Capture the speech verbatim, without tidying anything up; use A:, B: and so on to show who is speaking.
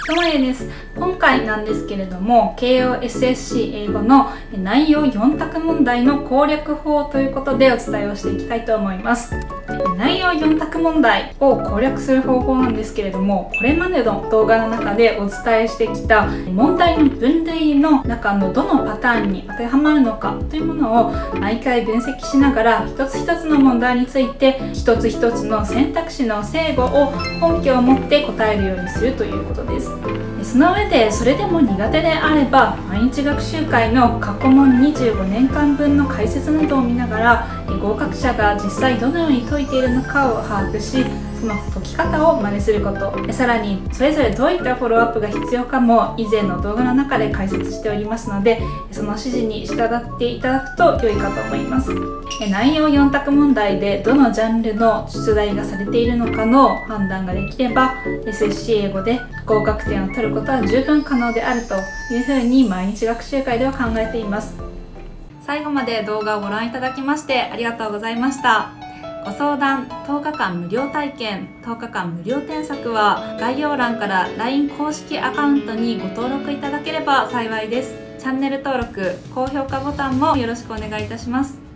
A: ともえです。今回なんですけれども、ケーオーエスエスシー 英語の内容よん択問題の攻略法ということでお伝えをしていきたいと思います。内容よん択問題を攻略する方法なんですけれども、これまでの動画の中でお伝えしてきた問題の分類の中のどのパターンに当てはまるのかというものを毎回分析しながら、一つ一つの問題について一つ一つの選択肢の正誤を根拠を持って答えるようにするということです。その上で、それでも苦手であれば毎日学習会の過去問にじゅうごねんかんぶんの解説などを見ながら、合格者が実際どのように解いているのかを把握し、その解き方を真似すること、さらにそれぞれどういったフォローアップが必要かも以前の動画の中で解説しておりますので、その指示に従っていただくと良いかと思います。内容よん択問題でどのジャンルの出題がされているのかの判断ができれば、 エスエスシー 英語で合格点を取ることは十分可能であるというふうに毎日学習会では考えています。最後まで動画をご覧いただきましてありがとうございました。ご相談、とおかかん無料体験、とおかかん無料添削は概要欄から ライン 公式アカウントにご登録いただければ幸いです。チャンネル登録、高評価ボタンもよろしくお願いいたします。